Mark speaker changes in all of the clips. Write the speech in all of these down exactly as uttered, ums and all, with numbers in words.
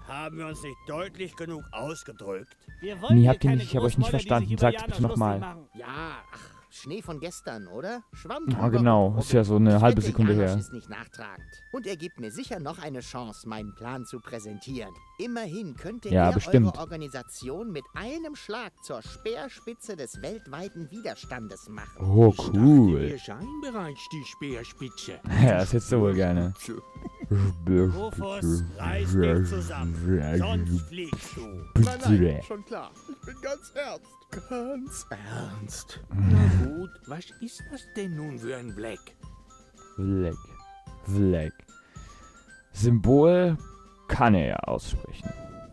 Speaker 1: Haben wir uns nicht deutlich genug ausgedrückt?
Speaker 2: Wir wollen
Speaker 3: Nee, habt ihr
Speaker 2: keine
Speaker 3: nicht, ich habe euch nicht
Speaker 2: Großmäuler, die
Speaker 3: verstanden.
Speaker 2: sich
Speaker 3: Sagt's
Speaker 2: über
Speaker 3: bitte
Speaker 2: Jana
Speaker 3: nochmal.
Speaker 2: lustig machen.
Speaker 4: Ja, ach, Schnee von gestern, oder? Schwamm
Speaker 3: Ja,
Speaker 4: drüber
Speaker 3: genau.
Speaker 4: und
Speaker 3: Ist ja so eine
Speaker 4: ich
Speaker 3: halbe
Speaker 4: wette,
Speaker 3: Sekunde
Speaker 4: Janosch
Speaker 3: her.
Speaker 4: ist nicht nachtragend. Und er gibt mir sicher noch eine Chance, meinen Plan zu präsentieren. Immerhin könnte
Speaker 3: Ja,
Speaker 4: er
Speaker 3: bestimmt.
Speaker 4: eure Organisation mit einem Schlag zur Speerspitze des weltweiten Widerstandes machen.
Speaker 3: Oh, cool.
Speaker 5: Wir seien bereits die Speerspitze.
Speaker 3: Ja, das hättest du wohl gerne.
Speaker 1: Rufus, reiß dich zusammen, sonst fliegst du.
Speaker 6: Nein, nein, schon klar. Ich bin ganz ernst. Ganz ernst.
Speaker 5: Na gut, was ist das denn nun für ein Black?
Speaker 3: Fleck. Fleck. Symbol kann er ja aussprechen.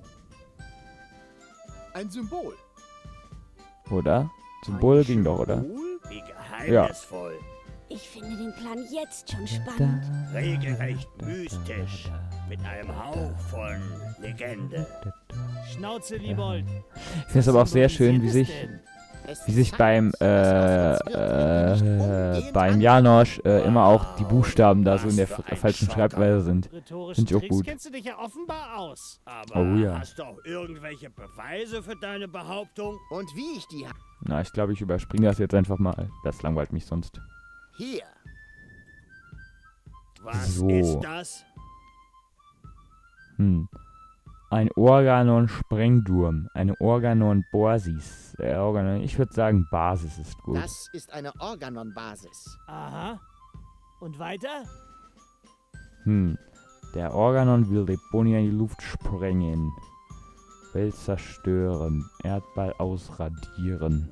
Speaker 6: Ein Symbol.
Speaker 3: Oder? Symbol ging doch, oder?
Speaker 1: Wie geheimnisvoll.
Speaker 7: Ich finde den Plan jetzt schon spannend.
Speaker 1: Regelrecht mystisch. Mit einem Hauch von Legende.
Speaker 2: Schnauze, Liebold.
Speaker 3: Ich finde es aber auch sehr schön, wie sich,
Speaker 4: Es
Speaker 3: wie sich
Speaker 4: zeigt
Speaker 3: beim,
Speaker 4: sich, dass
Speaker 3: äh,
Speaker 4: es wirklich
Speaker 3: äh,
Speaker 4: umgehend
Speaker 3: beim
Speaker 4: an-
Speaker 3: Janosch äh, immer auch die Buchstaben da so in der
Speaker 1: Was für
Speaker 3: f-
Speaker 1: ein
Speaker 3: falschen
Speaker 1: Schocker.
Speaker 3: Schreibweise sind.
Speaker 2: Rhetorischen
Speaker 3: Find ich auch
Speaker 2: Tricks
Speaker 3: gut.
Speaker 2: kennst du dich ja offenbar aus.
Speaker 1: Aber
Speaker 3: Oh ja.
Speaker 1: hast du auch irgendwelche Beweise für deine Behauptung?
Speaker 4: Und wie ich die ha-
Speaker 3: Na, ich glaube, ich überspringe das jetzt einfach mal. Das langweilt mich sonst.
Speaker 4: Hier.
Speaker 1: Was
Speaker 3: So.
Speaker 1: ist das?
Speaker 3: Hm. Ein Organon-Sprengturm. Eine Organon-Borsis. Äh, Organon, ich würde sagen, Basis ist gut.
Speaker 4: Das ist eine Organon-Basis.
Speaker 2: Aha. Und weiter?
Speaker 3: Hm. Der Organon will Deponia in die Luft sprengen. Welt zerstören. Erdball ausradieren.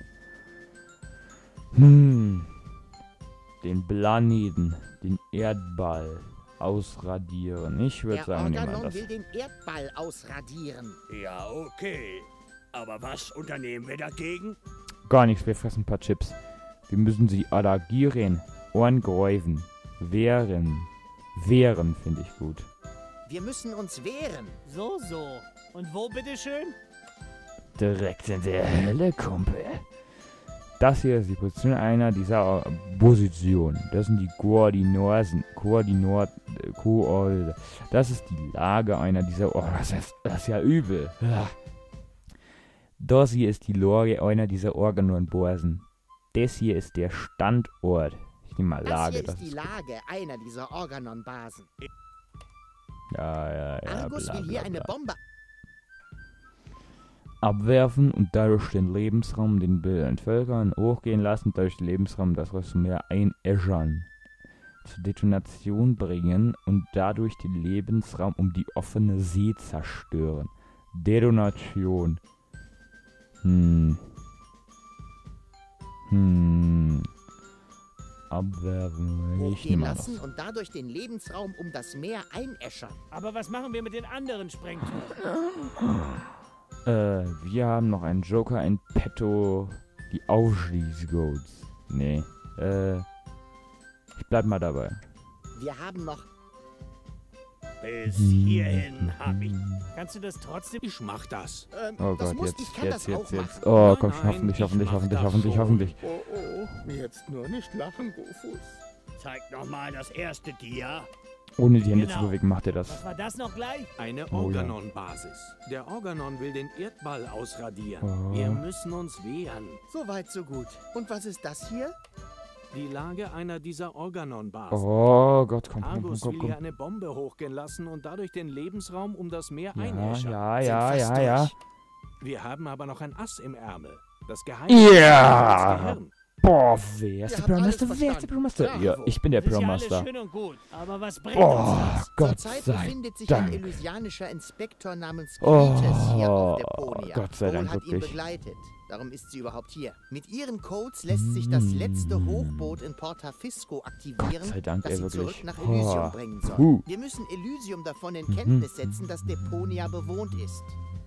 Speaker 3: Hm. Den Planeten, den Erdball ausradieren. Ich würde
Speaker 4: Der
Speaker 3: sagen, nehmen wir
Speaker 4: Organon
Speaker 3: das.
Speaker 4: will den Erdball ausradieren.
Speaker 1: Ja, okay. Aber was unternehmen wir dagegen?
Speaker 3: Gar nichts, wir fressen ein paar Chips. Wir müssen sie adagieren, angreifen, wehren. Wehren finde ich gut.
Speaker 4: Wir müssen uns wehren.
Speaker 2: So, so. Und wo bitteschön?
Speaker 3: Direkt in der Hölle, Kumpel. Das hier ist die Position einer dieser äh, Position. Das sind die Koordinaten. Koordinat. Äh, Koord. Das ist die Lage einer dieser. Oh, das ist, das ist ja übel. Ja. Das hier ist die Lage einer dieser Organon-Borsen. Das hier ist der Standort. Ich nehme mal
Speaker 4: Das
Speaker 3: Lage.
Speaker 4: hier ist
Speaker 3: Das
Speaker 4: die
Speaker 3: ist
Speaker 4: Lage einer dieser Organon-Basen.
Speaker 3: ja, ja, ja.
Speaker 4: Argus
Speaker 3: bla,
Speaker 4: will hier
Speaker 3: bla,
Speaker 4: eine
Speaker 3: bla.
Speaker 4: Bombe.
Speaker 3: Abwerfen und dadurch den Lebensraum den Bildern Völkern hochgehen lassen, dadurch den Lebensraum das Resümee einäschern, zur Detonation bringen und dadurch den Lebensraum um die offene See zerstören. Detonation. Hm. Hm. Abwerfen. Ich
Speaker 4: Hochgehen
Speaker 3: nehme mal
Speaker 4: lassen
Speaker 3: das.
Speaker 4: und dadurch den Lebensraum um das Meer einäschern.
Speaker 2: Aber was machen wir mit den anderen Sprengtürmen?
Speaker 3: Äh, wir haben noch einen Joker in petto. Die Ausschließcodes. Nee. Äh. Ich bleib mal dabei.
Speaker 4: Wir haben noch.
Speaker 1: Bis hierhin hab ich.
Speaker 2: Kannst du das trotzdem?
Speaker 5: Ich mach das.
Speaker 4: Ähm,
Speaker 3: Oh
Speaker 4: das
Speaker 3: Gott,
Speaker 4: muss,
Speaker 3: jetzt,
Speaker 4: ich kann
Speaker 3: jetzt,
Speaker 4: das
Speaker 3: jetzt,
Speaker 4: auch
Speaker 3: jetzt.
Speaker 4: machen.
Speaker 3: Oh
Speaker 5: Nein,
Speaker 3: Gott,
Speaker 5: nein,
Speaker 3: hoffentlich,
Speaker 5: ich
Speaker 3: hoffentlich,
Speaker 5: mach
Speaker 3: hoffentlich,
Speaker 5: das
Speaker 3: hoffentlich,
Speaker 5: schon.
Speaker 3: hoffentlich.
Speaker 6: Oh, oh, jetzt nur nicht lachen, Gofus.
Speaker 1: Zeig nochmal das erste Dia.
Speaker 3: Ohne die Hände
Speaker 2: Genau.
Speaker 3: zu bewegen, macht er das.
Speaker 2: Was war das noch gleich?
Speaker 5: Eine
Speaker 3: Oh ja.
Speaker 5: Organon-Basis. Der Organon will den Erdball ausradieren.
Speaker 3: Oh.
Speaker 5: Wir müssen uns wehren.
Speaker 4: So weit, so gut. Und was ist das hier?
Speaker 5: Die Lage einer dieser Organon-Basen.
Speaker 3: Oh Gott, komm, komm, komm,
Speaker 5: Argus
Speaker 3: komm,
Speaker 5: will hier
Speaker 3: komm.
Speaker 5: eine Bombe hochgehen lassen und dadurch den Lebensraum um das Meer
Speaker 3: Ja,
Speaker 5: einäschern.
Speaker 3: ja,
Speaker 4: Sind
Speaker 3: ja,
Speaker 4: fast
Speaker 3: ja, ja.
Speaker 4: durch.
Speaker 5: Wir haben aber noch ein Ass im Ärmel. Das Geheimnis
Speaker 3: Ja.
Speaker 5: des Gehirn.
Speaker 3: Boah, wer ist
Speaker 4: Ihr
Speaker 3: der
Speaker 4: habt
Speaker 3: Pro
Speaker 4: alles
Speaker 3: Master? Wer ist der
Speaker 4: verstanden.
Speaker 3: Pro Master?
Speaker 4: Bravo.
Speaker 3: Ja, ich bin der
Speaker 2: Das ist
Speaker 3: Pro
Speaker 2: ja alles
Speaker 3: Master.
Speaker 2: schön und gut. Aber was bringt uns
Speaker 3: Oh,
Speaker 2: das?
Speaker 3: Gott
Speaker 4: Zurzeit
Speaker 3: sei
Speaker 4: befindet sich ein
Speaker 3: Dank.
Speaker 4: Elysianischer Inspektor namens
Speaker 3: Oh,
Speaker 4: Cletus hier auf Deponia.
Speaker 3: Gott sei Dank,
Speaker 4: Cole hat ihn
Speaker 3: wirklich.
Speaker 4: begleitet. Darum ist sie überhaupt hier. Mit ihren Codes lässt sich das letzte Hochboot in Porta Fisco aktivieren,
Speaker 3: Gott sei Dank,
Speaker 4: das
Speaker 3: ey,
Speaker 4: sie
Speaker 3: wirklich.
Speaker 4: zurück nach Elysium
Speaker 3: Oh.
Speaker 4: bringen soll.
Speaker 3: Puh.
Speaker 4: Wir müssen Elysium davon in
Speaker 3: Mhm.
Speaker 4: Kenntnis setzen, dass Deponia bewohnt ist.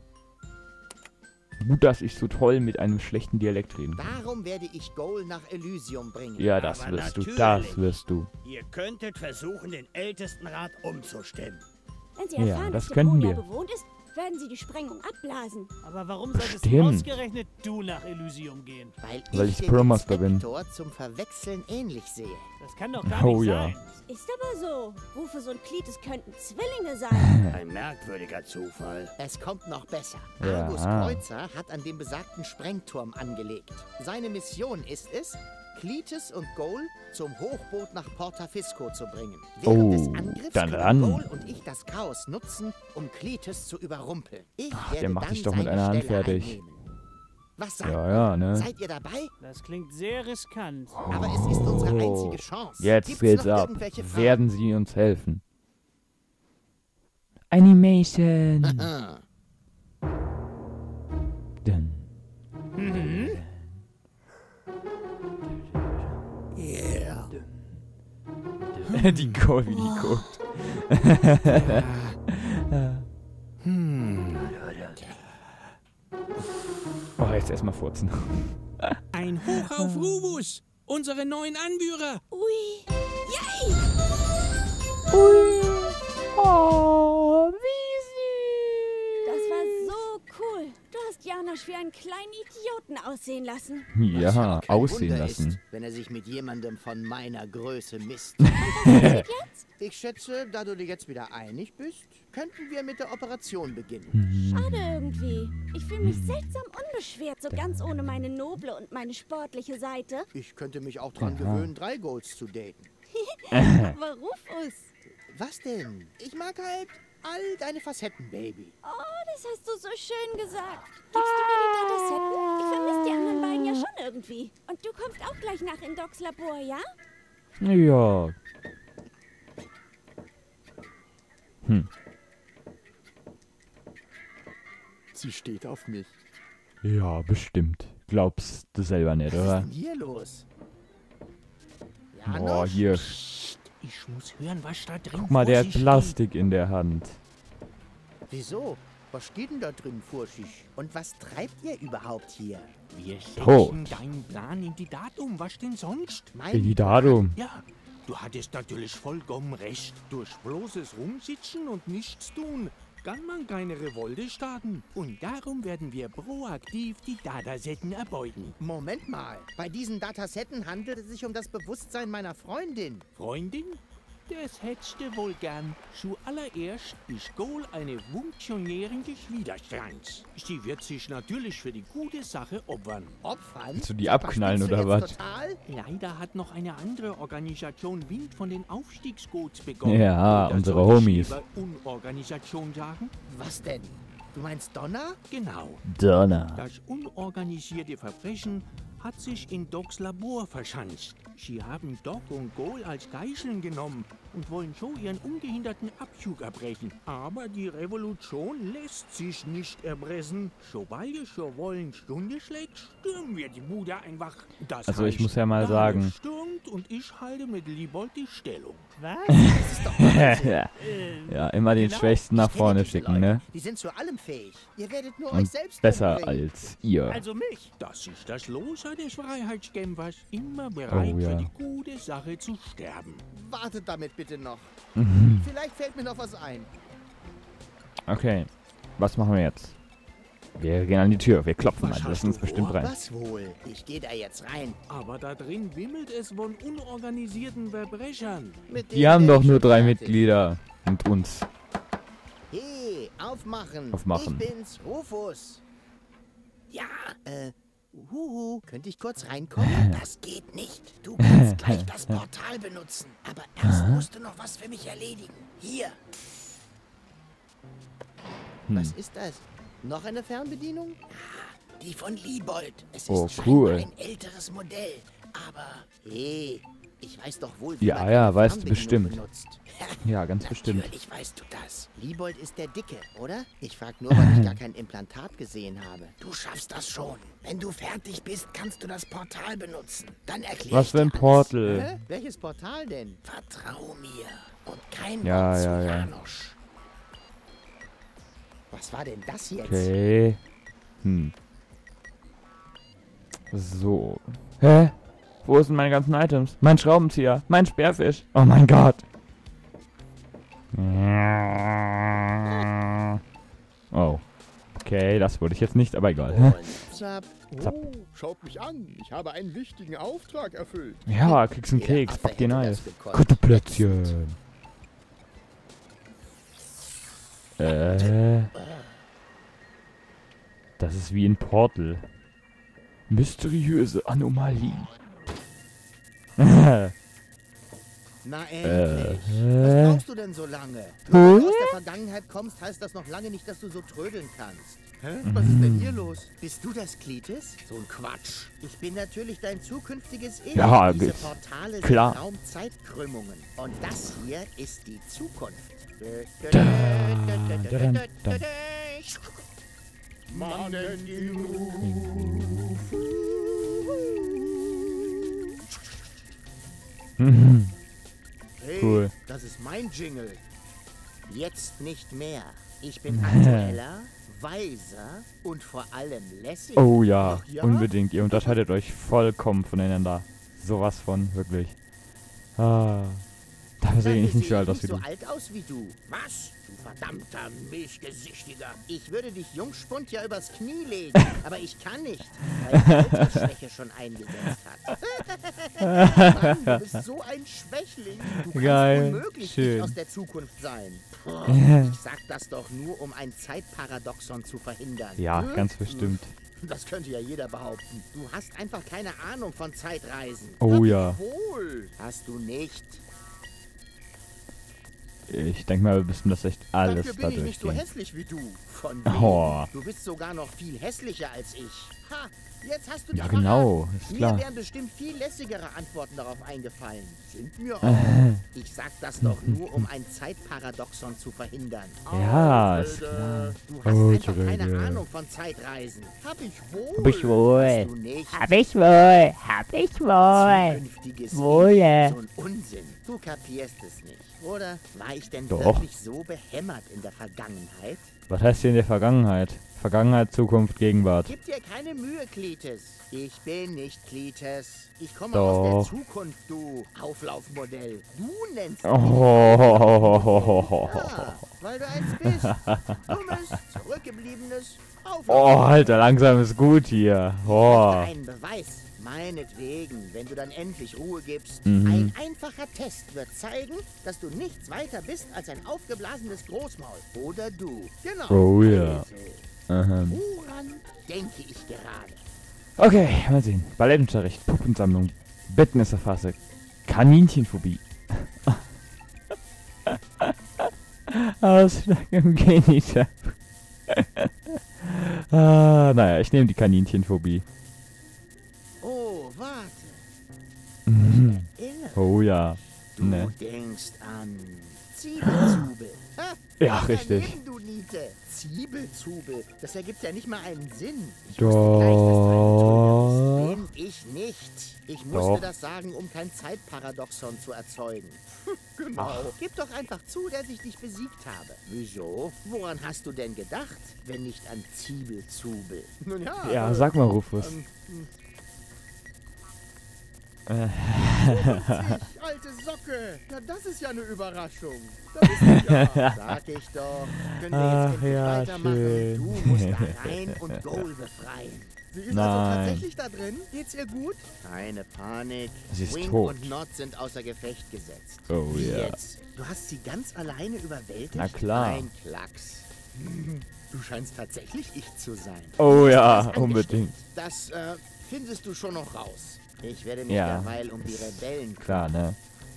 Speaker 3: Gut, dass ich so toll mit einem schlechten Dialekt reden kann.
Speaker 4: Darum werde ich Goal nach Elysium bringen.
Speaker 3: Ja, das
Speaker 1: Aber
Speaker 3: wirst du,
Speaker 1: natürlich.
Speaker 3: das wirst du.
Speaker 1: Ihr könntet versuchen, den Ältestenrat umzustimmen.
Speaker 7: Wenn Sie
Speaker 3: Ja,
Speaker 7: erfahren,
Speaker 3: das
Speaker 7: dass
Speaker 3: könnten
Speaker 7: Deponia
Speaker 3: wir.
Speaker 7: bewohnt ist, werden sie die Sprengung abblasen.
Speaker 2: Aber warum solltest
Speaker 3: Stimmt.
Speaker 2: ausgerechnet du nach Elysium gehen?
Speaker 4: Weil,
Speaker 3: Weil
Speaker 4: ich
Speaker 3: ich
Speaker 4: den
Speaker 3: Promaster bin.
Speaker 4: Inspektor zum Verwechseln ähnlich sehe.
Speaker 2: Das kann doch gar
Speaker 3: Oh
Speaker 2: nicht
Speaker 3: ja.
Speaker 2: sein.
Speaker 7: Ist aber so. Rufus und Cletus könnten Zwillinge sein.
Speaker 1: Ein merkwürdiger Zufall.
Speaker 4: Es kommt noch besser.
Speaker 3: Ja.
Speaker 4: Argus Kreuzer hat an dem besagten Sprengturm angelegt. Seine Mission ist es, Cletus und Goal zum Hochboot nach Porta Fisco zu bringen. Während
Speaker 3: Oh,
Speaker 4: des Angriffs
Speaker 3: dann
Speaker 4: können
Speaker 3: ran.
Speaker 4: Goal und ich das Chaos nutzen, um Cletus zu überrumpeln. Ich werde
Speaker 3: der macht
Speaker 4: dann
Speaker 3: dich doch mit
Speaker 4: seine
Speaker 3: einer Hand
Speaker 4: Stelle
Speaker 3: fertig.
Speaker 4: einnehmen. Was sagt
Speaker 3: Ja,
Speaker 4: ihr?
Speaker 3: ja, ne?
Speaker 4: Seid ihr dabei?
Speaker 2: Das klingt sehr riskant.
Speaker 4: Aber es ist unsere einzige Chance.
Speaker 3: Oh, Jetzt
Speaker 4: Gibt's
Speaker 3: geht's
Speaker 4: noch
Speaker 3: ab.
Speaker 4: irgendwelche Fragen?
Speaker 3: Werden sie uns helfen? Animation.
Speaker 4: Ah.
Speaker 3: Dun.
Speaker 1: Yeah.
Speaker 3: Die Goal, wie die guckt. Oh, jetzt erstmal furzen.
Speaker 5: Ein Hoch auf Rufus, unsere neuen Anführer.
Speaker 7: Ui. Yay!
Speaker 3: Oh, wie
Speaker 7: Das war so cool. Du hast Janosch wie einen kleinen Idioten aussehen lassen.
Speaker 4: Was
Speaker 3: Ja,
Speaker 4: kein
Speaker 3: aussehen
Speaker 4: Wunder
Speaker 3: lassen.
Speaker 4: Ist, wenn er sich mit jemandem von meiner Größe misst.
Speaker 7: Jetzt?
Speaker 4: Ich schätze, da du dir jetzt wieder einig bist, könnten wir mit der Operation beginnen.
Speaker 7: Schade irgendwie. Ich fühle mich seltsam unbeschwert, so ganz ohne meine noble und meine sportliche Seite.
Speaker 4: Ich könnte mich auch dran
Speaker 3: Aha.
Speaker 4: gewöhnen, drei Goals zu daten.
Speaker 7: Aber Rufus.
Speaker 4: Was denn? Ich mag halt all deine Facetten, Baby.
Speaker 7: Oh, das hast du so schön gesagt. Gibst du mir die Datasetten? Ich vermisse die anderen beiden ja schon irgendwie. Und du kommst auch gleich nach in Docs Labor, ja?
Speaker 3: Ja. Hm.
Speaker 6: Sie steht auf mich.
Speaker 3: Ja, bestimmt. Glaubst du selber nicht,
Speaker 4: Was ist
Speaker 3: oder?
Speaker 4: denn hier los?
Speaker 3: Oh,
Speaker 4: Janosch?
Speaker 3: hier.
Speaker 5: Ich muss hören, was da drin
Speaker 3: Guck mal, der
Speaker 5: vor
Speaker 3: hat
Speaker 5: sich geht.
Speaker 3: Plastik in der Hand.
Speaker 4: Wieso? Was steht denn da drin vor sich? Und was treibt ihr überhaupt hier?
Speaker 5: Wir
Speaker 3: Tot.
Speaker 5: setzen deinen Plan in die Datum, was denn sonst?
Speaker 4: Mein
Speaker 3: Wie darum?
Speaker 5: Ja, du hattest natürlich vollkommen recht. Durch bloßes Rumsitzen und nichts tun kann man keine Revolte starten. Und darum werden wir proaktiv die Datasetten erbeuten.
Speaker 4: Moment mal. Bei diesen Datasetten handelt es sich um das Bewusstsein meiner Freundin.
Speaker 5: Freundin, das hättest du wohl gern. Zuallererst ist Goal eine funktionierende Widerstands. Sie wird sich natürlich für die gute Sache opfern.
Speaker 4: Opfern?
Speaker 3: Willst du die abknallen
Speaker 4: Überspielst du
Speaker 3: oder
Speaker 4: jetzt
Speaker 3: was?
Speaker 4: Total?
Speaker 5: Leider hat noch eine andere Organisation Wind von den Aufstiegscodes bekommen.
Speaker 3: Ja,
Speaker 5: Oder
Speaker 3: unsere
Speaker 5: soll ich
Speaker 3: Homies.
Speaker 5: lieber Unorganisation sagen?
Speaker 4: Was denn? Du meinst Donner?
Speaker 5: Genau.
Speaker 3: Donner.
Speaker 5: Das unorganisierte Verbrechen hat sich in Docs Labor verschanzt. Sie haben Doc und Goal als Geiseln genommen und wollen so ihren ungehinderten Abzug erbrechen. Aber die Revolution lässt sich nicht erpressen. Sobald es zur vollen Stunde schlägt, stürmen wir die Bude einfach. Das
Speaker 3: Also ich
Speaker 5: heißt,
Speaker 3: muss ja mal
Speaker 5: Daniel
Speaker 3: sagen-
Speaker 5: stürmt und ich halte mit Liebold die Stellung.
Speaker 2: Was?
Speaker 4: Das ist doch Wahnsinn.
Speaker 3: ja.
Speaker 2: Äh,
Speaker 3: ja, immer den
Speaker 2: Genau.
Speaker 3: Schwächsten nach
Speaker 4: Ich kenne
Speaker 3: vorne
Speaker 4: diese
Speaker 3: schicken,
Speaker 4: Leute.
Speaker 3: ne?
Speaker 4: Die sind zu allem fähig. Ihr werdet nur euch
Speaker 3: Und
Speaker 4: selbst
Speaker 3: besser
Speaker 4: umbringen.
Speaker 3: als ihr.
Speaker 2: Also mich.
Speaker 5: Das ist das Los des Freiheitskämpfers. Immer bereit
Speaker 3: Oh, ja.
Speaker 5: für die gute Sache zu sterben.
Speaker 4: Wartet damit bitte noch.
Speaker 3: Mhm.
Speaker 4: Vielleicht fällt mir noch was ein.
Speaker 3: Okay, was machen wir jetzt? Wir gehen an die Tür, wir klopfen
Speaker 5: Was
Speaker 3: mal,
Speaker 5: hast
Speaker 3: lassen uns
Speaker 5: du
Speaker 3: bestimmt
Speaker 5: vor?
Speaker 3: rein.
Speaker 4: Was wohl? Ich gehe da jetzt rein.
Speaker 5: Aber da drin wimmelt es von unorganisierten Verbrechern.
Speaker 4: Mit
Speaker 3: Die
Speaker 4: denen
Speaker 3: haben
Speaker 4: werde
Speaker 3: doch
Speaker 4: ich
Speaker 3: nur
Speaker 4: schon
Speaker 3: drei
Speaker 4: fertig.
Speaker 3: Mitglieder und uns.
Speaker 4: Hey, aufmachen.
Speaker 3: Aufmachen.
Speaker 4: Ich bin's, Rufus. Ja, äh, huhu. Könnte ich kurz reinkommen? Das geht nicht. Du kannst gleich das Portal benutzen. Aber erst musst du noch was für mich erledigen. Hier.
Speaker 3: Hm.
Speaker 4: Was ist das? Noch eine Fernbedienung? Ja, die von Liebold. Es
Speaker 3: Oh,
Speaker 4: ist
Speaker 3: cool.
Speaker 4: scheinbar ein älteres Modell. Aber, hey, ich weiß doch wohl, wie
Speaker 3: Ja,
Speaker 4: man
Speaker 3: ja,
Speaker 4: eine
Speaker 3: weißt du
Speaker 4: Fernbedienung
Speaker 3: bestimmt.
Speaker 4: benutzt.
Speaker 3: Ja, ganz bestimmt.
Speaker 4: Natürlich weißt du das. Liebold ist der Dicke, oder? Ich frag nur, weil ich gar kein Implantat gesehen habe. Du schaffst das schon. Wenn du fertig bist, kannst du das Portal benutzen. Dann erklär
Speaker 3: Was
Speaker 4: ich
Speaker 3: für ein
Speaker 4: dir alles.
Speaker 3: Portal?
Speaker 4: Hä? Welches Portal denn? Vertrau mir. Und kein
Speaker 3: Ja,
Speaker 4: Wort zu
Speaker 3: ja, ja.
Speaker 4: Janosch. Was war denn das jetzt?
Speaker 3: Okay. Hm. So. Hä? Wo sind meine ganzen Items? Mein Schraubenzieher, mein Sperrfisch. Oh mein Gott. Oh. Okay, das wollte ich jetzt nicht, aber egal.
Speaker 4: Und zapp.
Speaker 3: Zapp.
Speaker 6: Oh, schaut mich an. Ich habe einen wichtigen Auftrag erfüllt.
Speaker 3: Ja, kriegst einen
Speaker 4: Jeder
Speaker 3: Keks,
Speaker 4: Affe
Speaker 3: back dir
Speaker 4: hätte
Speaker 3: nice.
Speaker 4: das gekonnt.
Speaker 3: Gute Plätzchen. Äh. Das ist wie ein Portal. Mysteriöse Anomalie.
Speaker 4: Na
Speaker 3: Äh,
Speaker 4: endlich.
Speaker 3: äh.
Speaker 4: Was brauchst du denn so lange? Nur weil du aus der Vergangenheit kommst, heißt das noch lange nicht, dass du so trödeln kannst. Hä? Was ist denn hier los? Bist du das Klitis? So ein Quatsch. Ich bin natürlich dein zukünftiges Ich.
Speaker 3: Ja,
Speaker 4: Diese
Speaker 3: ge-
Speaker 4: Portale
Speaker 3: klar.
Speaker 4: sind Raumzeitkrümmungen. Und das hier ist die Zukunft.
Speaker 6: Mannen in Ruf.
Speaker 3: Mhm.
Speaker 4: Hey,
Speaker 3: Cool.
Speaker 4: das ist mein Jingle. Jetzt nicht mehr. Ich bin aktueller, weiser und vor allem lässiger.
Speaker 3: Oh ja,
Speaker 4: Ach ja?
Speaker 3: unbedingt. Ihr unterscheidet euch vollkommen voneinander. Sowas von, wirklich. Ah. Da sehe ich nicht so alt aus wie
Speaker 4: so
Speaker 3: du.
Speaker 4: alt aus wie du. Was? Du verdammter Milchgesichtiger. Ich würde dich Jungspund ja übers Knie legen, aber ich kann nicht, weil die Altersschwäche schon eingesetzt hat. Mann, du bist so ein Schwächling. Du kannst
Speaker 3: Geil,
Speaker 4: unmöglich
Speaker 3: schön.
Speaker 4: nicht aus der Zukunft sein. Puh, ich sag das doch nur, um ein Zeitparadoxon zu verhindern.
Speaker 3: Ja,
Speaker 4: Hm?
Speaker 3: ganz bestimmt.
Speaker 4: Das könnte ja jeder behaupten. Du hast einfach keine Ahnung von Zeitreisen.
Speaker 3: Oh ja.
Speaker 4: Wohl. Hast du nicht.
Speaker 3: Ich denke mal, wir müssen das echt alles
Speaker 4: Dafür
Speaker 3: da
Speaker 4: bin ich nicht so
Speaker 3: durchgehen.
Speaker 4: hässlich wie du. Von wegen.
Speaker 3: Oh.
Speaker 4: Du bist sogar noch viel hässlicher als ich. Ha, jetzt hast du
Speaker 3: Ja,
Speaker 4: dich
Speaker 3: genau,
Speaker 4: verraten.
Speaker 3: ist
Speaker 4: Mir
Speaker 3: klar.
Speaker 4: wären bestimmt viel lässigere Antworten darauf eingefallen. Sind mir auch. Ich sag das doch nur, um ein Zeitparadoxon zu verhindern.
Speaker 3: Ja, ist
Speaker 4: Ausrede.
Speaker 3: klar.
Speaker 4: Du hast einfach
Speaker 3: Ausrede.
Speaker 4: keine Ahnung von Zeitreisen. Hab ich wohl.
Speaker 3: Hab ich wohl.
Speaker 4: Hast du nicht.
Speaker 3: Hab ich wohl, hab ich wohl.
Speaker 4: Zukünftiges
Speaker 3: Wohl.
Speaker 4: Ich. So ein Unsinn. Du kapierst es nicht. Oder war ich denn
Speaker 3: Doch.
Speaker 4: wirklich so behämmert in der Vergangenheit?
Speaker 3: Was heißt hier in der Vergangenheit? Vergangenheit, Zukunft, Gegenwart.
Speaker 4: Gib dir keine Mühe, Klitis. Ich bin nicht Klitis. Ich komme
Speaker 3: Doch.
Speaker 4: aus der Zukunft, du Auflaufmodell. Du nennst mich.
Speaker 3: Oh,
Speaker 4: Ja, weil du eins bist. Dummes, zurückgebliebenes Auflaufmodell.
Speaker 3: oh, Alter, langsam ist gut hier. Oh.
Speaker 4: Ein Beweis. Meinetwegen, wenn du dann endlich Ruhe gibst.
Speaker 3: Mhm.
Speaker 4: Ein einfacher Test wird zeigen, dass du nichts weiter bist als ein aufgeblasenes Großmaul. Oder du. Genau.
Speaker 3: Oh ja.
Speaker 4: Also,
Speaker 3: Aha.
Speaker 4: woran denke ich gerade?
Speaker 3: Okay, mal sehen. Ballettunterricht, Puppensammlung, Bettmesserphase, Kaninchenphobie. Ausschlag im Genital. ah, naja, ich nehme die Kaninchenphobie.
Speaker 4: Oh, warte.
Speaker 3: Mhm.
Speaker 4: Erinnere.
Speaker 3: Oh ja.
Speaker 4: Du
Speaker 3: Ne.
Speaker 4: denkst an Zwiebelzubel. Ha,
Speaker 3: Ja,
Speaker 4: daneben,
Speaker 3: richtig.
Speaker 4: Du Niete. Zwiebelzubel. Das ergibt ja nicht mal einen Sinn. Ich
Speaker 3: Doch.
Speaker 4: wusste gleich, dass du ein Trüger bist. Bin ich nicht. Ich musste
Speaker 3: Doch.
Speaker 4: das sagen, um kein Zeitparadoxon zu erzeugen.
Speaker 6: Genau.
Speaker 4: Gib doch einfach zu, dass ich dich besiegt habe. Wieso? Woran hast du denn gedacht, wenn nicht an Zwiebelzubel?
Speaker 6: Nun ja.
Speaker 3: Ja,
Speaker 6: äh,
Speaker 3: sag mal, Rufus.
Speaker 6: ähm,
Speaker 3: Äh,
Speaker 6: ich, alte Socke. Na, das ist ja eine Überraschung. Da bist du ja.
Speaker 4: Sag ich doch. Können wir
Speaker 3: Ach,
Speaker 4: jetzt endlich
Speaker 3: ja,
Speaker 4: weitermachen?
Speaker 3: schön.
Speaker 4: Du musst da rein und Goal befreien.
Speaker 6: Sie ist
Speaker 3: Nein.
Speaker 6: also tatsächlich da drin? Geht's ihr gut?
Speaker 4: Keine Panik.
Speaker 3: Sie ist
Speaker 4: Wing
Speaker 3: tot.
Speaker 4: und Nod sind außer Gefecht gesetzt.
Speaker 3: Oh
Speaker 4: Wie
Speaker 3: ja.
Speaker 4: jetzt? Du hast sie ganz alleine überwältigt?
Speaker 3: Na klar.
Speaker 4: Ein Klacks. Du scheinst tatsächlich ich zu sein.
Speaker 3: Oh
Speaker 4: Wie
Speaker 3: ja,
Speaker 4: hast du das
Speaker 3: unbedingt.
Speaker 4: angestellt? Das äh, findest du schon noch raus. Ich werde mich
Speaker 3: Ja.
Speaker 4: derweil um die Rebellen
Speaker 3: Klar, ne?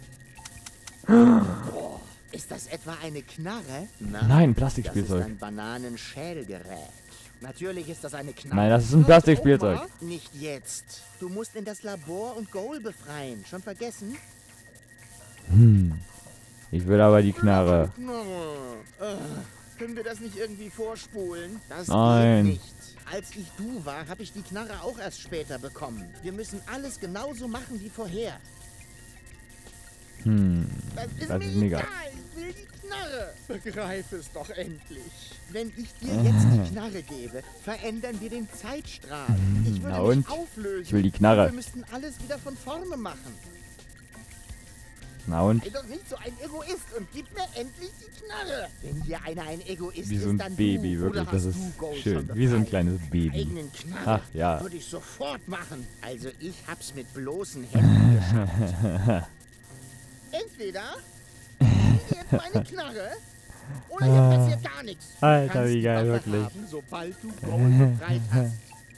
Speaker 4: Boah, ist das etwa eine Knarre? Nein,
Speaker 3: Nein,
Speaker 4: das ist
Speaker 3: Plastikspielzeug.
Speaker 4: ein Bananenschälgerät. Natürlich ist das eine Knarre.
Speaker 3: Nein, das ist ein Plastikspielzeug.
Speaker 4: Nicht jetzt. Du musst in das Labor und Goal befreien. Schon vergessen?
Speaker 3: Hm. Ich will aber die Knarre.
Speaker 6: Knarre. Äh, können wir das nicht irgendwie vorspulen?
Speaker 4: Das
Speaker 3: Nein.
Speaker 4: geht nicht. Als ich du war, habe ich die Knarre auch erst später bekommen. Wir müssen alles genauso machen wie vorher.
Speaker 3: Hm.
Speaker 4: Das ist
Speaker 3: Das
Speaker 4: mir
Speaker 3: ist mir egal.
Speaker 4: egal. Ich will die Knarre.
Speaker 6: Begreif es doch endlich.
Speaker 4: Wenn ich dir jetzt die Knarre gebe, verändern wir den Zeitstrahl. Ich würde
Speaker 3: Na
Speaker 4: mich
Speaker 3: und?
Speaker 4: auflösen.
Speaker 3: Ich will die Knarre.
Speaker 4: Wir müssten alles wieder von vorne machen.
Speaker 3: Na und?
Speaker 4: Sei doch nicht so ein Egoist und gib mir endlich die Knarre. Wenn hier einer ein Egoist
Speaker 3: Wie so
Speaker 4: ist,
Speaker 3: ein
Speaker 4: dann
Speaker 3: Baby,
Speaker 4: du.
Speaker 3: wirklich.
Speaker 4: Oder
Speaker 3: Das
Speaker 4: hast
Speaker 3: ist
Speaker 4: du Gold
Speaker 3: schön.
Speaker 4: schon
Speaker 3: Wie so ein
Speaker 4: befreit?
Speaker 3: kleines Baby.
Speaker 4: Eigenen Knarre
Speaker 3: Ach ja.
Speaker 4: würde ich sofort machen. Also ich hab's mit bloßen Händen geschafft. Entweder nimm dir jetzt meine Knarre oder hier passiert gar nichts. Du
Speaker 3: Alter,
Speaker 4: kannst
Speaker 3: wie
Speaker 4: die
Speaker 3: geil,
Speaker 4: Waffe
Speaker 3: wirklich.
Speaker 4: haben, sobald du Gold befreit hast.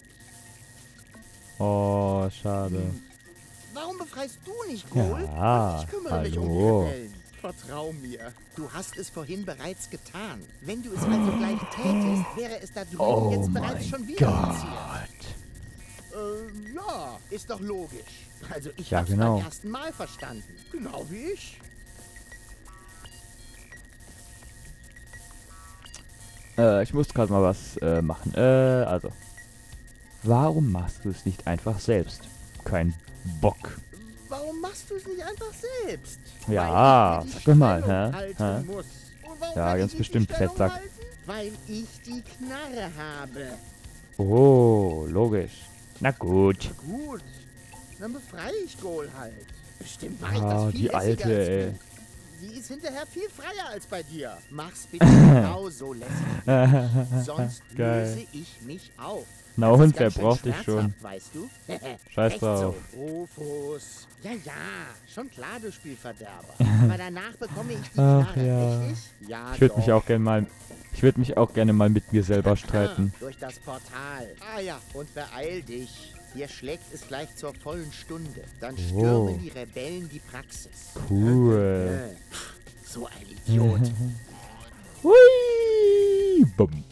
Speaker 3: Oh, schade.
Speaker 4: Warum befreist du nicht Gold?
Speaker 3: Ja,
Speaker 4: Und ich kümmere mich um die
Speaker 3: hallo.
Speaker 4: Rebellen. Vertrau mir. Du hast es vorhin bereits getan. Wenn du es also gleich tätest, wäre es da drüben
Speaker 3: Oh
Speaker 4: jetzt bereits
Speaker 3: mein
Speaker 4: schon wieder passiert.
Speaker 3: Gott.
Speaker 4: Ähm, ja, ist doch logisch. Also ich
Speaker 3: Ja,
Speaker 4: hab's
Speaker 3: genau.
Speaker 4: beim ersten Mal verstanden. Genau wie ich.
Speaker 3: Äh, ich muss gerade mal was äh, machen. Äh, also. Warum machst du es nicht einfach selbst? Kein Bock.
Speaker 4: Warum machst du es nicht einfach selbst?
Speaker 3: Ja,
Speaker 4: Weil ich mir die
Speaker 3: sag doch mal,
Speaker 4: Stellung
Speaker 3: hä?
Speaker 4: halten
Speaker 3: Hä?
Speaker 4: muss. Und warum
Speaker 3: Ja,
Speaker 4: kann ich
Speaker 3: ganz
Speaker 4: nicht
Speaker 3: bestimmt,
Speaker 4: die Stellung
Speaker 3: Fettsack.
Speaker 4: halten? Weil ich die Knarre habe.
Speaker 3: Oh, logisch. Na gut.
Speaker 4: Gut, dann befreie ich Goal halt. Bestimmt mache ich
Speaker 3: Ah,
Speaker 4: das viel
Speaker 3: die
Speaker 4: lässiger
Speaker 3: Alte,
Speaker 4: als
Speaker 3: ey.
Speaker 4: du. Sie ist hinterher viel freier als bei dir. Mach's bitte genauso lässig. Sonst
Speaker 3: Geil.
Speaker 4: löse ich mich auf.
Speaker 3: Na
Speaker 4: Das ist
Speaker 3: und, wer
Speaker 4: ganz schön
Speaker 3: braucht dich schon?
Speaker 4: schmerzhaft, weißt du?
Speaker 3: Scheiß
Speaker 4: Echt
Speaker 3: drauf.
Speaker 4: So. Rufus. Ja, ja, schon klar, du Spielverderber. Aber danach bekomme ich die
Speaker 3: Ach,
Speaker 4: Knarre,
Speaker 3: ja.
Speaker 4: richtig? Ja,
Speaker 3: Ich würde mich
Speaker 4: doch.
Speaker 3: auch gerne mal... Ich würde mich auch gerne mal mit mir selber streiten.
Speaker 4: Durch das Portal. Ah ja, und beeil dich. Hier schlägt es gleich zur vollen Stunde. Dann
Speaker 3: Oh.
Speaker 4: stürmen die Rebellen die Praxis.
Speaker 3: Cool.
Speaker 4: Äh, So ein Idiot.
Speaker 3: Hui! Bumm.